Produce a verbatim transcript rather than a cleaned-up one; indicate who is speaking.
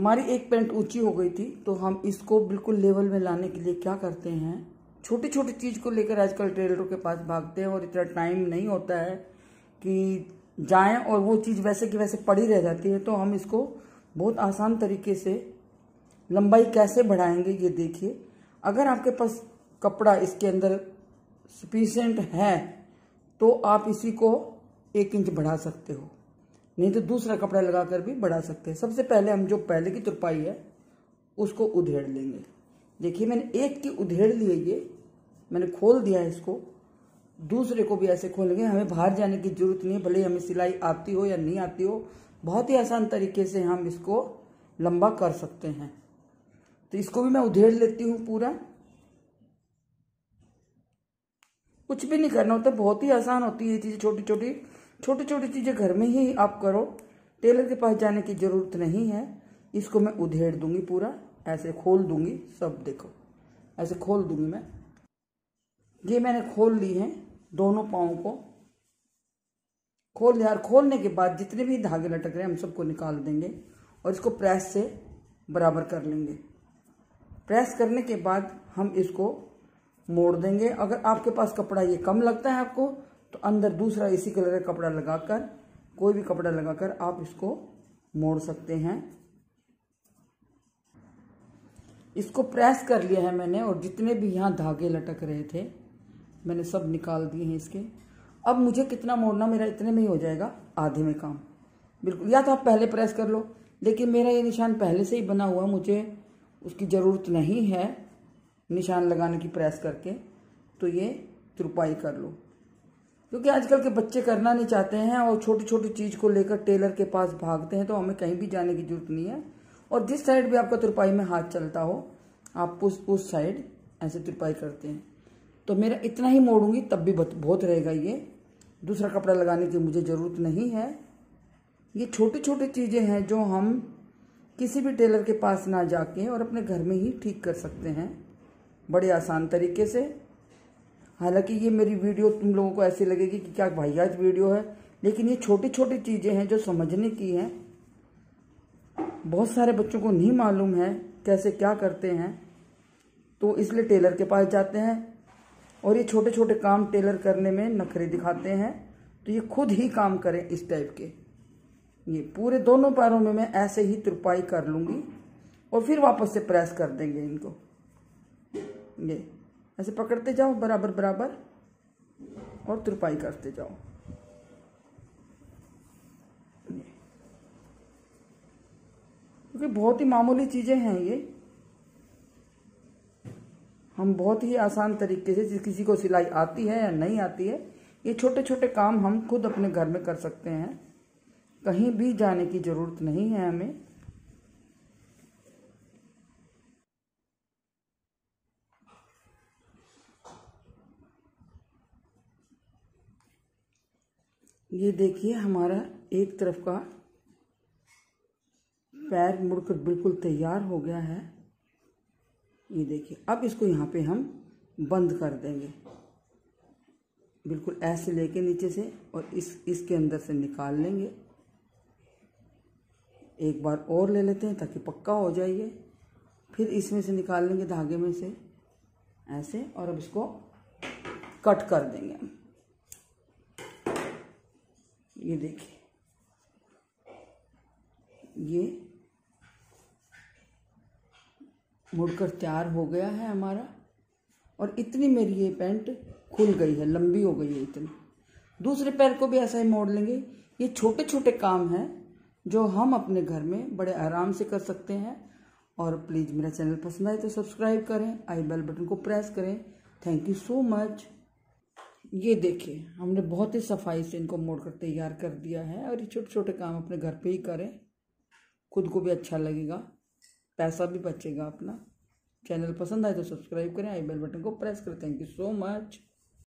Speaker 1: हमारी एक पैंट ऊंची हो गई थी, तो हम इसको बिल्कुल लेवल में लाने के लिए क्या करते हैं, छोटी छोटी चीज़ को लेकर आजकल टेलरों के पास भागते हैं और इतना टाइम नहीं होता है कि जाएं और वो चीज़ वैसे की वैसे पड़ी रह जाती है। तो हम इसको बहुत आसान तरीके से लंबाई कैसे बढ़ाएंगे ये देखिए। अगर आपके पास कपड़ा इसके अंदर सफिशिएंट है तो आप इसी को एक इंच बढ़ा सकते हो, नहीं तो दूसरा कपड़ा लगाकर भी बढ़ा सकते हैं। सबसे पहले हम जो पहले की तुरपाई है उसको उधेड़ लेंगे। देखिए मैंने एक की उधेड़ ली है, ये मैंने खोल दिया है इसको। दूसरे को भी ऐसे खोलेंगे। हमें बाहर जाने की जरूरत नहीं है, भले हमें सिलाई आती हो या नहीं आती हो, बहुत ही आसान तरीके से हम इसको लंबा कर सकते हैं। तो इसको भी मैं उधेड़ लेती हूँ पूरा। कुछ भी नहीं करना होता, बहुत ही आसान होती है ये चीज़ें। छोटी छोटी छोटी छोटी चीज़ें घर में ही आप करो, टेलर के पास जाने की ज़रूरत नहीं है। इसको मैं उधेड़ दूंगी पूरा, ऐसे खोल दूंगी सब, देखो ऐसे खोल दूंगी मैं। ये मैंने खोल ली है, दोनों पाँव को खोल लिया। और खोलने के बाद जितने भी धागे लटक रहे हैं हम सबको निकाल देंगे और इसको प्रेस से बराबर कर लेंगे। प्रेस करने के बाद हम इसको मोड़ देंगे। अगर आपके पास कपड़ा ये कम लगता है आपको, तो अंदर दूसरा इसी कलर का कपड़ा लगाकर, कोई भी कपड़ा लगाकर आप इसको मोड़ सकते हैं। इसको प्रेस कर लिया है मैंने और जितने भी यहाँ धागे लटक रहे थे मैंने सब निकाल दिए हैं इसके। अब मुझे कितना मोड़ना, मेरा इतने में ही हो जाएगा, आधे में काम बिल्कुल। या तो आप पहले प्रेस कर लो, लेकिन मेरा ये निशान पहले से ही बना हुआ, मुझे उसकी ज़रूरत नहीं है निशान लगाने की प्रेस करके। तो ये तुरपाई कर लो, क्योंकि आजकल के बच्चे करना नहीं चाहते हैं और छोटी छोटी चीज़ को लेकर टेलर के पास भागते हैं। तो हमें कहीं भी जाने की जरूरत नहीं है। और जिस साइड भी आपका तुरपाई में हाथ चलता हो आप उस उस साइड ऐसे तुरपाई करते हैं। तो मेरा इतना ही मोड़ूंगी तब भी बहुत रहेगा। ये दूसरा कपड़ा लगाने की मुझे ज़रूरत नहीं है। ये छोटी छोटी चीज़ें हैं जो हम किसी भी टेलर के पास ना जाके और अपने घर में ही ठीक कर सकते हैं बड़े आसान तरीके से। हालांकि ये मेरी वीडियो तुम लोगों को ऐसी लगेगी कि क्या वाहियात वीडियो है, लेकिन ये छोटी छोटी चीज़ें हैं जो समझने की हैं। बहुत सारे बच्चों को नहीं मालूम है कैसे क्या करते हैं, तो इसलिए टेलर के पास जाते हैं और ये छोटे छोटे काम टेलर करने में नखरे दिखाते हैं। तो ये खुद ही काम करें इस टाइप के। ये पूरे दोनों पैरों में मैं ऐसे ही तुरपाई कर लूँगी और फिर वापस से प्रेस कर देंगे इनको। ये ऐसे पकड़ते जाओ बराबर बराबर और तुरपाई करते जाओ। क्योंकि बहुत ही मामूली चीज़ें हैं ये, हम बहुत ही आसान तरीके से, किसी को सिलाई आती है या नहीं आती है, ये छोटे छोटे काम हम खुद अपने घर में कर सकते हैं। कहीं भी जाने की ज़रूरत नहीं है हमें। ये देखिए हमारा एक तरफ का पैर मुड़कर बिल्कुल तैयार हो गया है। ये देखिए अब इसको यहाँ पे हम बंद कर देंगे, बिल्कुल ऐसे लेके नीचे से, और इस इसके अंदर से निकाल लेंगे। एक बार और ले लेते हैं ताकि पक्का हो जाए ये। फिर इसमें से निकाल लेंगे धागे में से ऐसे, और अब इसको कट कर देंगे हम। ये देखिए ये मुड़कर तैयार हो गया है हमारा। और इतनी मेरी ये पैंट खुल गई है, लंबी हो गई है इतनी। दूसरे पैर को भी ऐसा ही मोड़ लेंगे। ये छोटे छोटे काम हैं जो हम अपने घर में बड़े आराम से कर सकते हैं। और प्लीज़ मेरा चैनल पसंद आए तो सब्सक्राइब करें, आई बेल बटन को प्रेस करें। Thank you so much. ये देखिए हमने बहुत ही सफाई से इनको मोड़कर तैयार कर दिया है। और ये छोटे छोटे काम अपने घर पे ही करें, खुद को भी अच्छा लगेगा, पैसा भी बचेगा अपना। चैनल पसंद आए तो सब्सक्राइब करें, आई बेल बटन को प्रेस करें। Thank you so much.